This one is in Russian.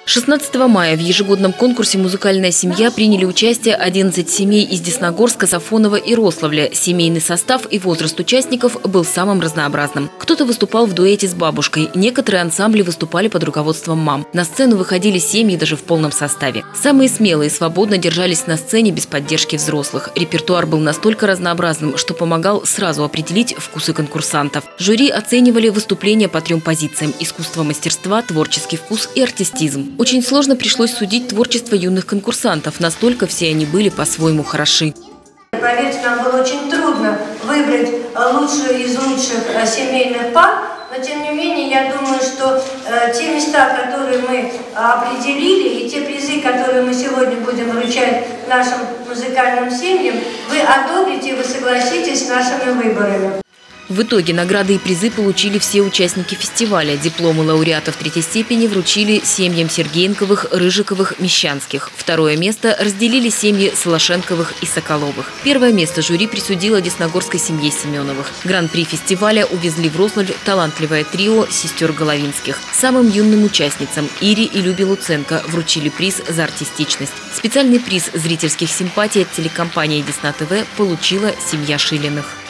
16 мая в ежегодном конкурсе «Музыкальная семья» приняли участие 11 семей из Десногорска, Сафонова и Рославля. Семейный состав и возраст участников был самым разнообразным. Кто-то выступал в дуэте с бабушкой, некоторые ансамбли выступали под руководством мам. На сцену выходили семьи даже в полном составе. Самые смелые свободно держались на сцене без поддержки взрослых. Репертуар был настолько разнообразным, что помогал сразу определить вкусы конкурсантов. Жюри оценивали выступления по 3 позициям – искусство мастерства, творческий вкус и артистизм. Очень сложно пришлось судить творчество юных конкурсантов, настолько все они были по-своему хороши. Поверьте, нам было очень трудно выбрать лучшую из лучших семейных пар, но тем не менее, я думаю, что те места, которые мы определили, и те призы, которые мы сегодня будем вручать нашим музыкальным семьям, вы одобрите и вы согласитесь с нашими выборами. В итоге награды и призы получили все участники фестиваля. Дипломы лауреатов 3-й степени вручили семьям Сергеенковых, Рыжиковых, Мещанских. 2-е место разделили семьи Солошенковых и Соколовых. 1-е место жюри присудило десногорской семье Семеновых. Гран-при фестиваля увезли в Рославль талантливое трио сестер Головинских. Самым юным участницам Ире и Любе Луценко вручили приз за артистичность. Специальный приз зрительских симпатий от телекомпании Десна ТВ получила семья Шилиных.